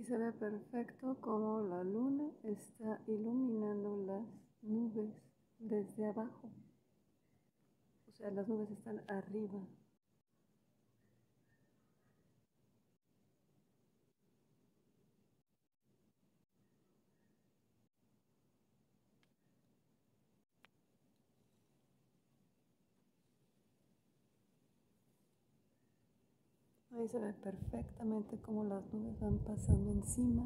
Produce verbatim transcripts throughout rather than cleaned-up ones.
Aquí se ve perfecto como la luna está iluminando las nubes desde abajo. O sea, las nubes están arriba. Ahí se ve perfectamente cómo las nubes van pasando encima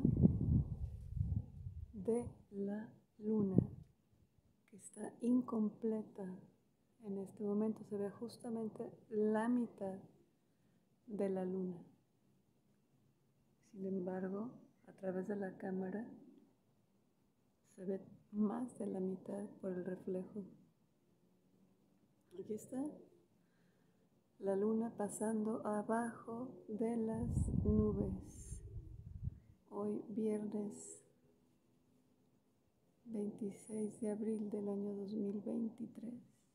de la luna, que está incompleta. En este momento se ve justamente la mitad de la luna. Sin embargo, a través de la cámara se ve más de la mitad por el reflejo. Aquí está la luna pasando abajo de las nubes. Hoy viernes veintiséis de abril del año dos mil veintitrés.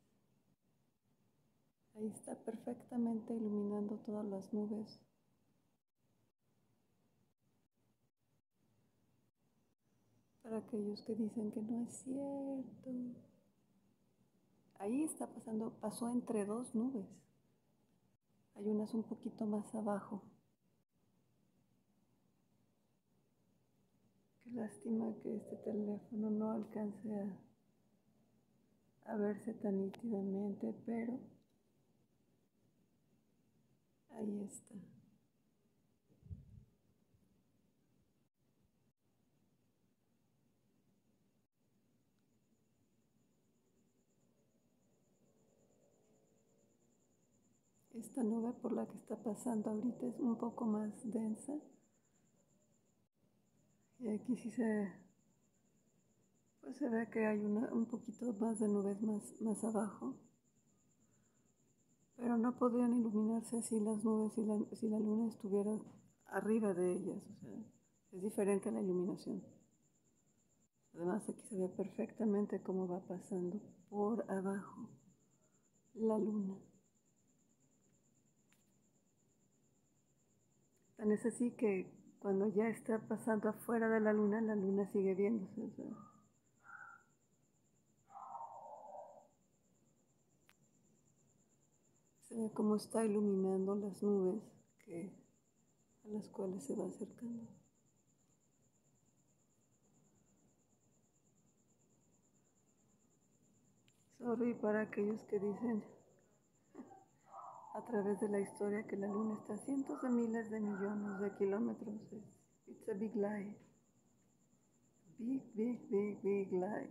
Ahí está perfectamente iluminando todas las nubes. Para aquellos que dicen que no es cierto. Ahí está pasando, pasó entre dos nubes. Hay unas un poquito más abajo. Qué lástima que este teléfono no alcance a, a verse tan nítidamente, pero ahí está. Esta nube por la que está pasando ahorita es un poco más densa. Y aquí sí se, pues se ve que hay una, un poquito más de nubes más, más abajo. Pero no podrían iluminarse así las nubes si la, si la luna estuviera arriba de ellas. O sea, es diferente la iluminación. Además aquí se ve perfectamente cómo va pasando por abajo la luna. Tan es así que cuando ya está pasando afuera de la luna, la luna sigue viéndose. O sea, se ve cómo está iluminando las nubes que, a las cuales se va acercando. Sorry para aquellos que dicen a través de la historia que la luna está a cientos de miles de millones de kilómetros. It's a big lie. Big, big, big, big lie.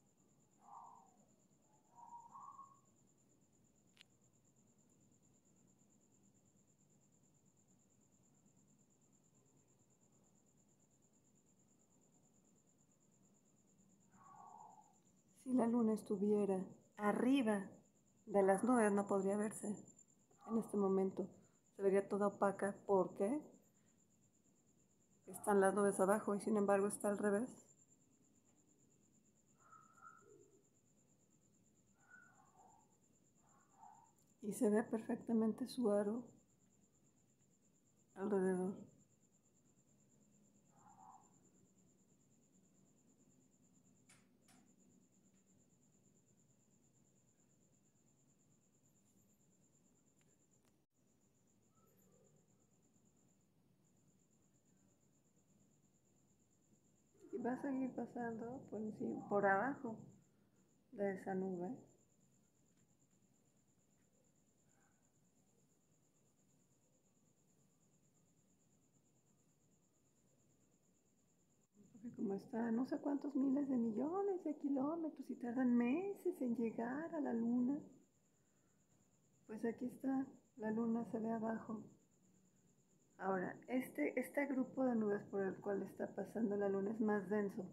Si la luna estuviera arriba de las nubes no podría verse en este momento. Se vería toda opaca porque están las nubes abajo y sin embargo está al revés. Y se ve perfectamente su aro alrededor. Y va a seguir pasando por, encima, por abajo de esa nube. Porque como está no sé cuántos miles de millones de kilómetros y tardan meses en llegar a la luna, pues aquí está, la luna se ve abajo. Ahora, este, este grupo de nubes por el cual está pasando la luna es más denso.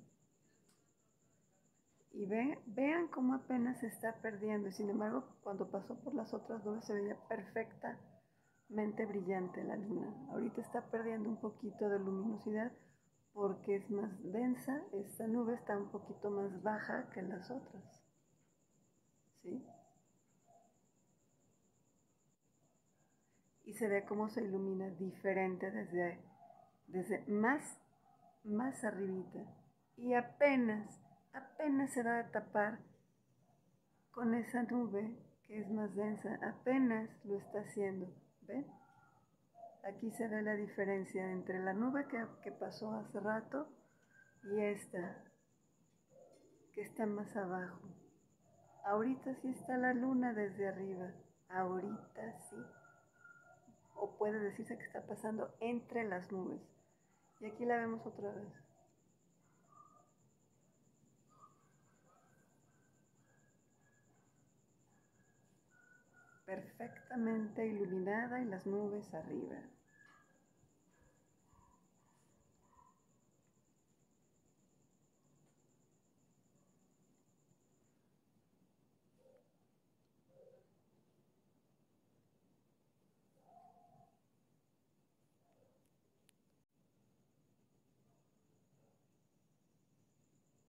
Y ve, vean cómo apenas se está perdiendo. Y sin embargo, cuando pasó por las otras nubes se veía perfectamente brillante la luna. Ahorita está perdiendo un poquito de luminosidad porque es más densa. Esta nube está un poquito más baja que las otras. ¿Sí? Y se ve cómo se ilumina diferente desde, desde más más arribita. Y apenas, apenas se va a tapar con esa nube que es más densa. Apenas lo está haciendo. ¿Ven? Aquí se ve la diferencia entre la nube que, que pasó hace rato y esta que está más abajo. Ahorita sí está la luna desde arriba. Ahorita sí. O puede decirse que está pasando entre las nubes. Y aquí la vemos otra vez. Perfectamente iluminada y las nubes arriba.